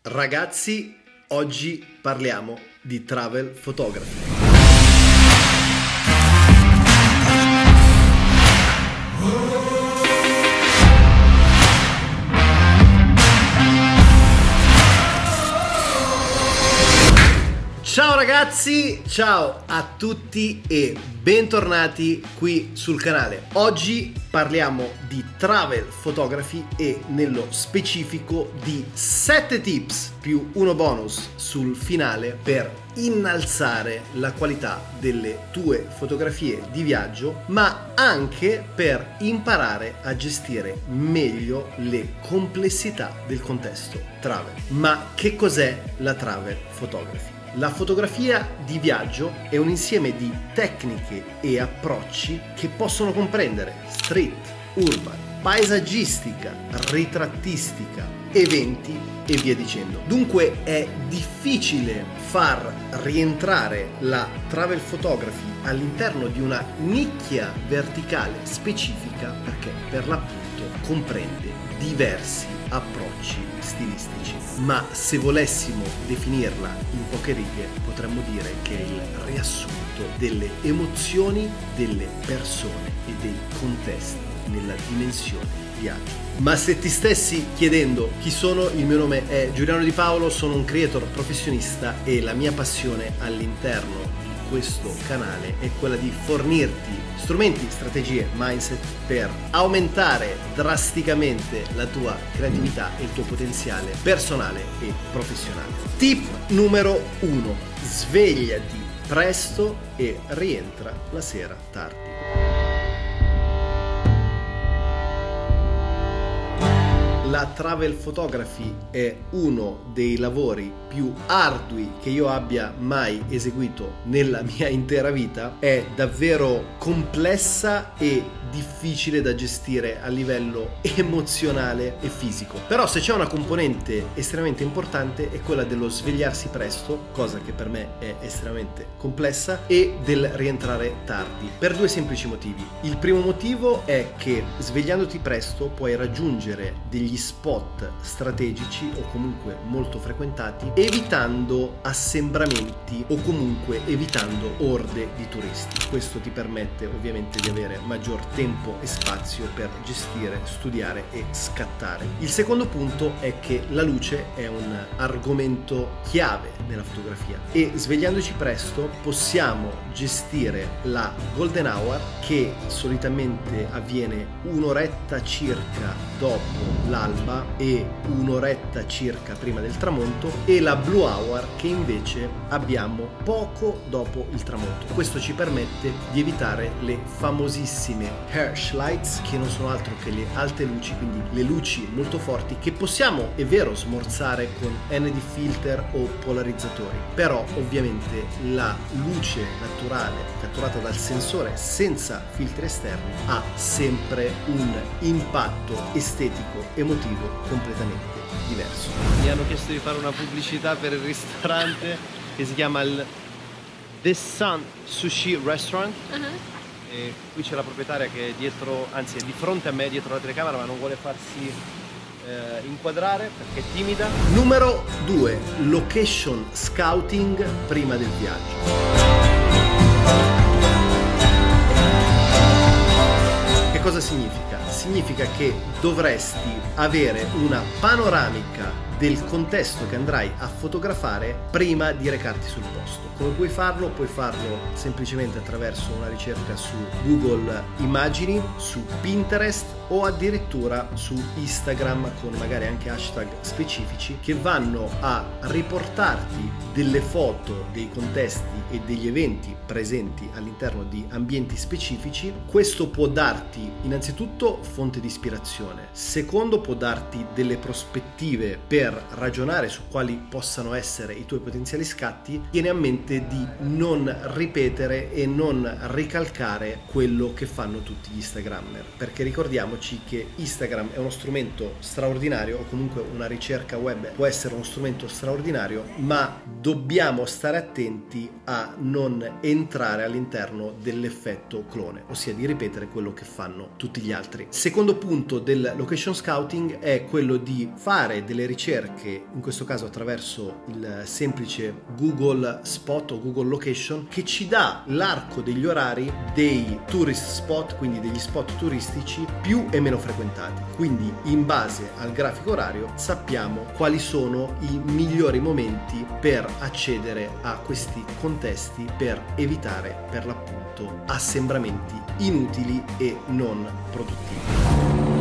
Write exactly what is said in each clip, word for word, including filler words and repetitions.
Ragazzi, oggi parliamo di travel photography. Ciao ragazzi, ciao a tutti e bentornati qui sul canale. Oggi parliamo di travel photography e nello specifico di sette tips più uno bonus sul finale per innalzare la qualità delle tue fotografie di viaggio, ma anche per imparare a gestire meglio le complessità del contesto travel. Ma che cos'è la travel photography? La fotografia di viaggio è un insieme di tecniche e approcci che possono comprendere street, urban, paesaggistica, ritrattistica, eventi e via dicendo. Dunque è difficile far rientrare la travel photography all'interno di una nicchia verticale specifica perché per l'appunto comprende diversi approcci stilistici. Ma se volessimo definirla in poche righe, potremmo dire che è il riassunto delle emozioni delle persone e dei contesti nella dimensione viaggio. Ma se ti stessi chiedendo chi sono, il mio nome è Giuliano Di Paolo, sono un creator professionista e la mia passione all'interno di questo canale è quella di fornirti strumenti, strategie, mindset per aumentare drasticamente la tua creatività e il tuo potenziale personale e professionale. Tip numero uno: svegliati presto e rientra la sera tardi. La travel photography è uno dei lavori più ardui che io abbia mai eseguito nella mia intera vita. È davvero complessa e difficile da gestire a livello emozionale e fisico. Però se c'è una componente estremamente importante è quella dello svegliarsi presto, cosa che per me è estremamente complessa, e del rientrare tardi, per due semplici motivi. Il primo motivo è che svegliandoti presto puoi raggiungere degli spot strategici o comunque molto frequentati, evitando assembramenti o comunque evitando orde di turisti. Questo ti permette ovviamente di avere maggior tempo e spazio per gestire, studiare e scattare. Il secondo punto è che la luce è un argomento chiave nella fotografia e svegliandoci presto possiamo gestire la golden hour, che solitamente avviene un'oretta circa dopo l'alba e un'oretta circa prima del tramonto, e la blue hour che invece abbiamo poco dopo il tramonto. Questo ci permette di evitare le famosissime harsh lights, che non sono altro che le alte luci, quindi le luci molto forti che possiamo, è vero, smorzare con N D filter o polarizzatori, però ovviamente la luce naturale catturata dal sensore senza filtri esterni ha sempre un impatto estetico emotivo completamente diverso. Mi hanno chiesto di fare una pubblicità per il ristorante che si chiama il The Sun Sushi Restaurant. Uh-huh. E qui c'è la proprietaria che è dietro, anzi è di fronte a me, dietro la telecamera, ma non vuole farsi eh, inquadrare perché è timida. Numero due: location scouting prima del viaggio. Che cosa significa? Significa che dovresti avere una panoramica del contesto che andrai a fotografare prima di recarti sul posto. Come puoi farlo? Puoi farlo semplicemente attraverso una ricerca su Google Immagini, su Pinterest o addirittura su Instagram, con magari anche hashtag specifici che vanno a riportarti delle foto dei contesti e degli eventi presenti all'interno di ambienti specifici. Questo può darti innanzitutto fonte di ispirazione, secondo può darti delle prospettive per ragionare su quali possano essere i tuoi potenziali scatti. Tieni a mente di non ripetere e non ricalcare quello che fanno tutti gli Instagrammer, perché ricordiamoci che Instagram è uno strumento straordinario, o comunque una ricerca web può essere uno strumento straordinario, ma dobbiamo stare attenti a non entrare all'interno dell'effetto clone, ossia di ripetere quello che fanno tutti gli altri. Secondo punto del location scouting è quello di fare delle ricerche ricerche, in questo caso attraverso il semplice Google Spot o Google Location, che ci dà l'arco degli orari dei tourist spot, quindi degli spot turistici più e meno frequentati. Quindi in base al grafico orario sappiamo quali sono i migliori momenti per accedere a questi contesti per evitare per l'appunto assembramenti inutili e non produttivi.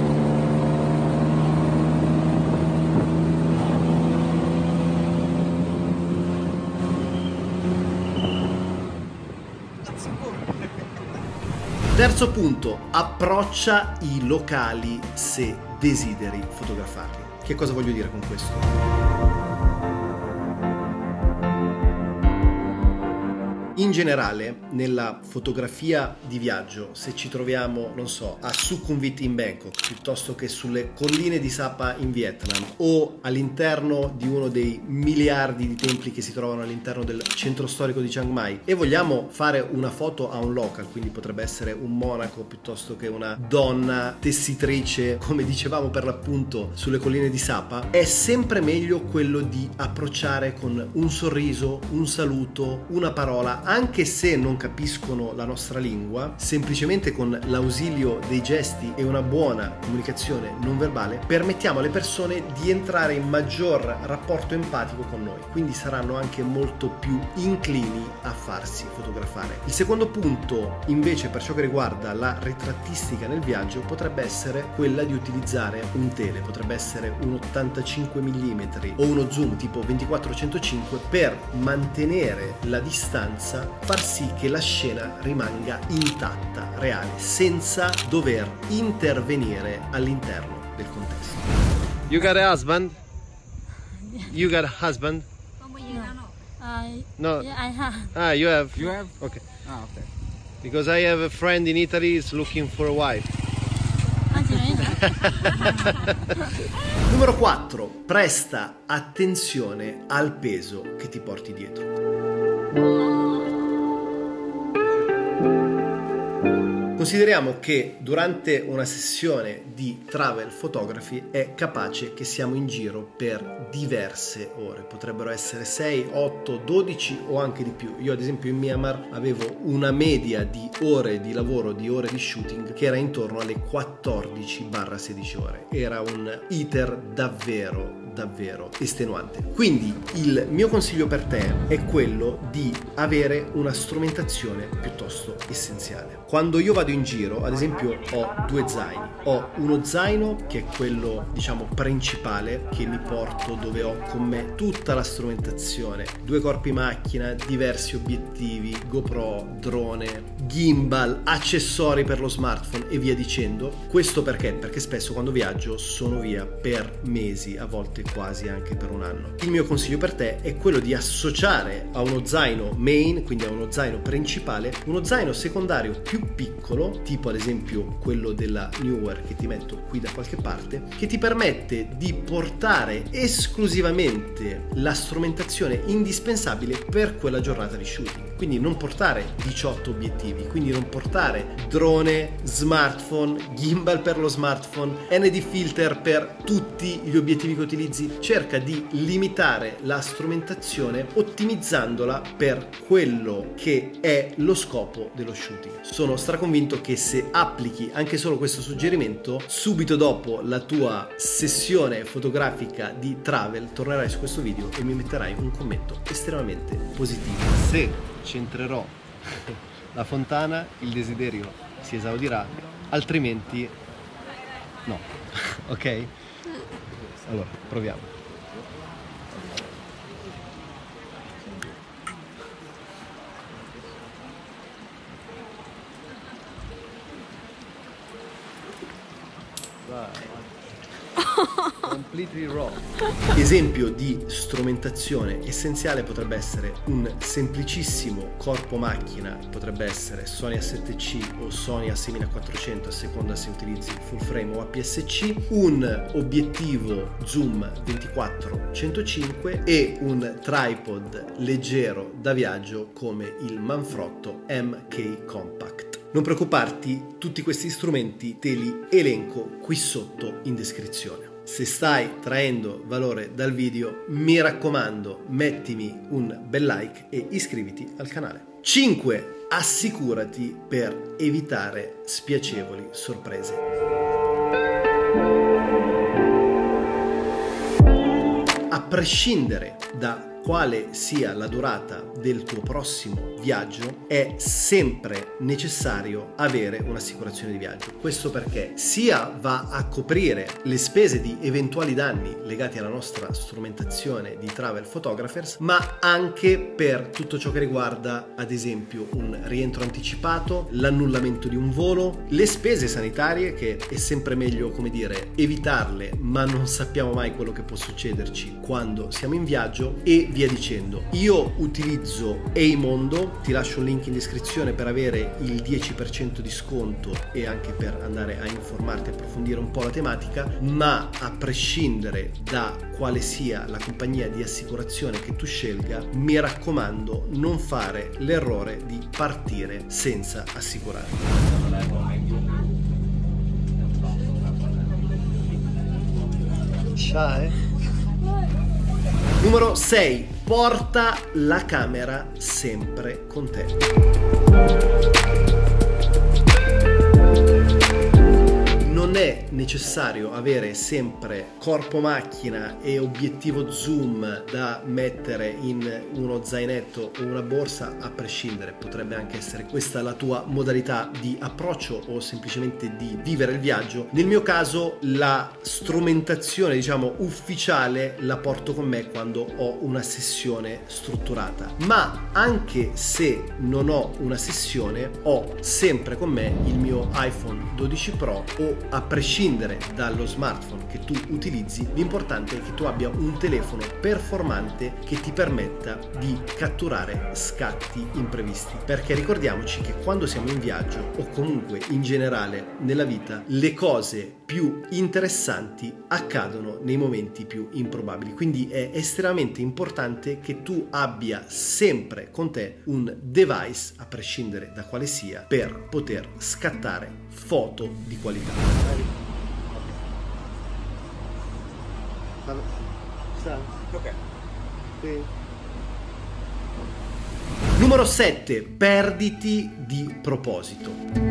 Terzo punto, approccia i locali se desideri fotografarli. Che cosa voglio dire con questo? In generale, nella fotografia di viaggio, se ci troviamo, non so, a Sukhumvit in Bangkok, piuttosto che sulle colline di Sapa in Vietnam, o all'interno di uno dei miliardi di templi che si trovano all'interno del centro storico di Chiang Mai, e vogliamo fare una foto a un local, quindi potrebbe essere un monaco piuttosto che una donna tessitrice, come dicevamo per l'appunto sulle colline di Sapa, è sempre meglio quello di approcciare con un sorriso, un saluto, una parola. Anche se non capiscono la nostra lingua, semplicemente con l'ausilio dei gesti e una buona comunicazione non verbale permettiamo alle persone di entrare in maggior rapporto empatico con noi, quindi saranno anche molto più inclini a farsi fotografare. Il secondo punto invece, per ciò che riguarda la ritrattistica nel viaggio, potrebbe essere quella di utilizzare un tele, potrebbe essere un ottantacinque millimetri o uno zoom tipo ventiquattro centocinque per mantenere la distanza, far sì che la scena rimanga intatta, reale, senza dover intervenire all'interno del contesto. You got a husband? You got a husband? I, No. yeah, I have. Ah, you have? You have? Okay. Ah, okay. Because I have a friend in Italy is looking for a wife. Numero quattro. Presta attenzione al peso che ti porti dietro. Consideriamo che durante una sessione di travel photography è capace che siamo in giro per diverse ore, potrebbero essere sei, otto, dodici o anche di più. Io ad esempio in Myanmar avevo una media di ore di lavoro, di ore di shooting che era intorno alle quattordici sedici ore. Era un iter davvero davvero estenuante. Quindi il mio consiglio per te è quello di avere una strumentazione piuttosto essenziale. Quando io vado in giro, ad esempio, ho due zaini. Ho uno zaino che è quello, diciamo, principale, che mi porto, dove ho con me tutta la strumentazione, due corpi macchina, diversi obiettivi, GoPro, drone, gimbal, accessori per lo smartphone e via dicendo. Questo perché? Perché spesso quando viaggio sono via per mesi, a volte quasi anche per un anno. Il mio consiglio per te è quello di associare a uno zaino main, quindi a uno zaino principale, uno zaino secondario più piccolo, tipo ad esempio quello della Neewer che ti metto qui da qualche parte, che ti permette di portare esclusivamente la strumentazione indispensabile per quella giornata di shooting. Quindi non portare diciotto obiettivi, quindi non portare drone, smartphone, gimbal per lo smartphone, N D filter per tutti gli obiettivi che utilizzi. Cerca di limitare la strumentazione ottimizzandola per quello che è lo scopo dello shooting. Sono straconvinto che se applichi anche solo questo suggerimento, subito dopo la tua sessione fotografica di travel tornerai su questo video e mi metterai un commento estremamente positivo. Se centrerò la fontana, il desiderio si esaudirà, altrimenti no. Ok? Allora, proviamo. Vai. Completely raw. Esempio di strumentazione essenziale potrebbe essere un semplicissimo corpo macchina, potrebbe essere Sony A sette C o Sony A sei quattrocento a seconda se utilizzi full frame o A P S C, un obiettivo zoom ventiquattro centocinque e un tripod leggero da viaggio come il Manfrotto M K Compact. Non preoccuparti, tutti questi strumenti te li elenco qui sotto in descrizione. Se stai traendo valore dal video, mi raccomando, mettimi un bel like e iscriviti al canale. cinque. Assicurati per evitare spiacevoli sorprese. A prescindere da quale sia la durata del tuo prossimo viaggio, è sempre necessario avere un'assicurazione di viaggio. Questo perché sia va a coprire le spese di eventuali danni legati alla nostra strumentazione di travel photographers, ma anche per tutto ciò che riguarda, ad esempio, un rientro anticipato, l'annullamento di un volo, le spese sanitarie, che è sempre meglio, come dire, evitarle, ma non sappiamo mai quello che può succederci quando siamo in viaggio, e via dicendo. Io utilizzo Eimondo, ti lascio un link in descrizione per avere il dieci per cento di sconto e anche per andare a informarti e approfondire un po' la tematica, ma a prescindere da quale sia la compagnia di assicurazione che tu scelga, mi raccomando, non fare l'errore di partire senza assicurare. Ciao, eh? Numero sei. Porta la camera sempre con te. Non è necessario avere sempre corpo macchina e obiettivo zoom da mettere in uno zainetto o una borsa, a prescindere. Potrebbe anche essere questa la tua modalità di approccio o semplicemente di vivere il viaggio. Nel mio caso la strumentazione, diciamo, ufficiale la porto con me quando ho una sessione strutturata, ma anche se non ho una sessione ho sempre con me il mio iPhone dodici Pro, o a prescindere dallo smartphone che tu utilizzi, l'importante è che tu abbia un telefono performante che ti permetta di catturare scatti imprevisti, perché ricordiamoci che quando siamo in viaggio, o comunque in generale nella vita, le cose più interessanti accadono nei momenti più improbabili. Quindi è estremamente importante che tu abbia sempre con te un device, a prescindere da quale sia, per poter scattare foto di qualità. Ok. Numero sette. Perditi di proposito.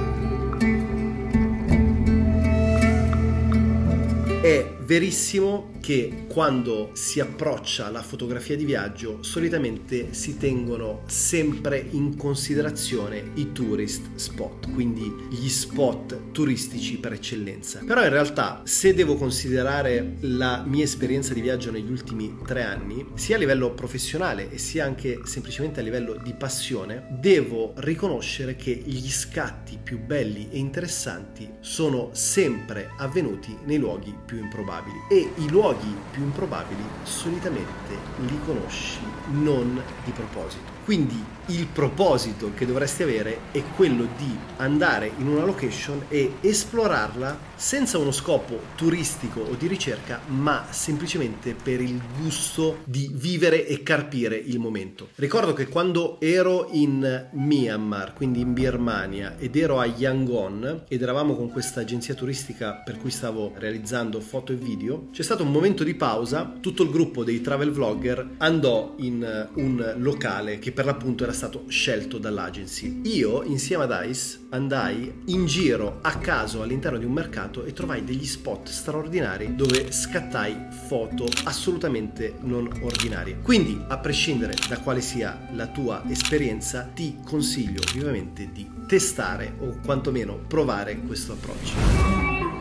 È verissimo che quando si approccia la fotografia di viaggio solitamente si tengono sempre in considerazione i tourist spot, quindi gli spot turistici per eccellenza. Però in realtà, se devo considerare la mia esperienza di viaggio negli ultimi tre anni, sia a livello professionale e sia anche semplicemente a livello di passione, devo riconoscere che gli scatti più belli e interessanti sono sempre avvenuti nei luoghi più improbabili, e i luoghi più improbabili solitamente li conosci non di proposito. Quindi il proposito che dovresti avere è quello di andare in una location e esplorarla senza uno scopo turistico o di ricerca, ma semplicemente per il gusto di vivere e carpire il momento. Ricordo che quando ero in Myanmar, quindi in Birmania, ed ero a Yangon ed eravamo con questa agenzia turistica per cui stavo realizzando foto e video, c'è stato un momento di pausa. Tutto il gruppo dei travel vlogger andò in un locale che per l'appunto era stato scelto dall'agency. Io, insieme ad Ice, andai in giro a caso all'interno di un mercato e trovai degli spot straordinari dove scattai foto assolutamente non ordinarie. Quindi, a prescindere da quale sia la tua esperienza, ti consiglio vivamente di testare o quantomeno provare questo approccio.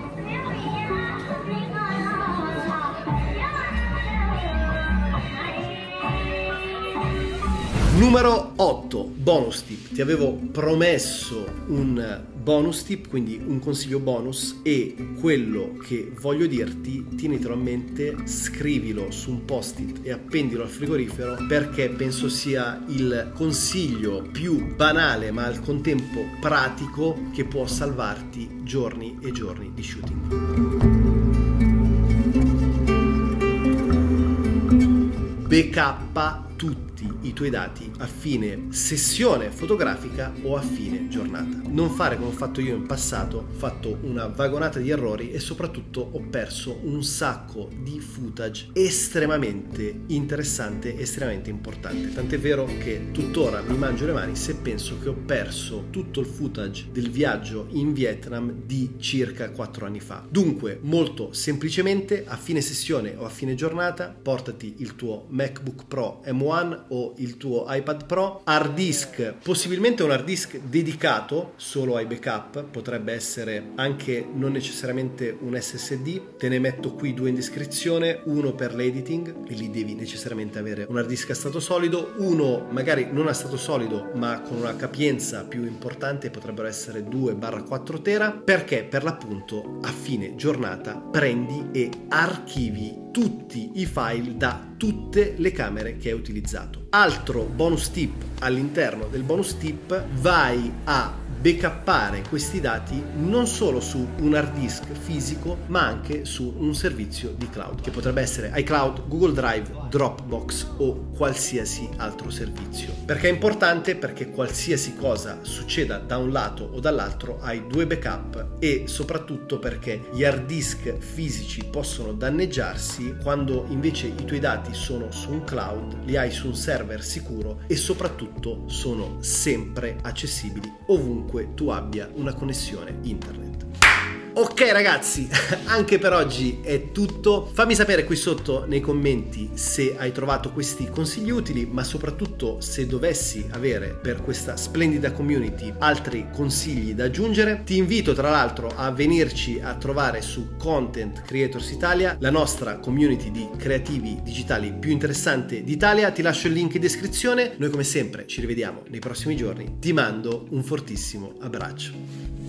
Numero otto. Bonus tip. Ti avevo promesso un bonus tip, quindi un consiglio bonus, e quello che voglio dirti, tienitelo a mente, scrivilo su un post-it e appendilo al frigorifero, perché penso sia il consiglio più banale ma al contempo pratico che può salvarti giorni e giorni di shooting. Backup tutti i tuoi dati a fine sessione fotografica o a fine giornata. Non fare come ho fatto io in passato, ho fatto una vagonata di errori e soprattutto ho perso un sacco di footage estremamente interessante, estremamente importante. Tant'è vero che tuttora mi mangio le mani se penso che ho perso tutto il footage del viaggio in Vietnam di circa quattro anni fa. Dunque, molto semplicemente, a fine sessione o a fine giornata, portati il tuo MacBook Pro M uno o il tuo iPad Pro, hard disk, possibilmente un hard disk dedicato solo ai backup, potrebbe essere anche non necessariamente un S S D, te ne metto qui due in descrizione, uno per l'editing e lì devi necessariamente avere un hard disk a stato solido, uno magari non a stato solido ma con una capienza più importante, potrebbero essere due quattro tera, perché per l'appunto a fine giornata prendi e archivi tutti i file da tutte le camere che hai utilizzato. Altro bonus tip all'interno del bonus tip: vai a backuppare questi dati non solo su un hard disk fisico ma anche su un servizio di cloud, che potrebbe essere iCloud, Google Drive, Dropbox o qualsiasi altro servizio. Perché è importante? Perché qualsiasi cosa succeda da un lato o dall'altro hai due backup, e soprattutto perché gli hard disk fisici possono danneggiarsi quando invece i tuoi dati sono su un cloud, li hai su un server sicuro e soprattutto sono sempre accessibili ovunque tu abbia una connessione internet. Ok ragazzi, anche per oggi è tutto. Fammi sapere qui sotto nei commenti se hai trovato questi consigli utili, ma soprattutto se dovessi avere per questa splendida community altri consigli da aggiungere. Ti invito tra l'altro a venirci a trovare su Content Creators Italia, la nostra community di creativi digitali più interessante d'Italia. Ti lascio il link in descrizione. Noi come sempre ci rivediamo nei prossimi giorni. Ti mando un fortissimo abbraccio.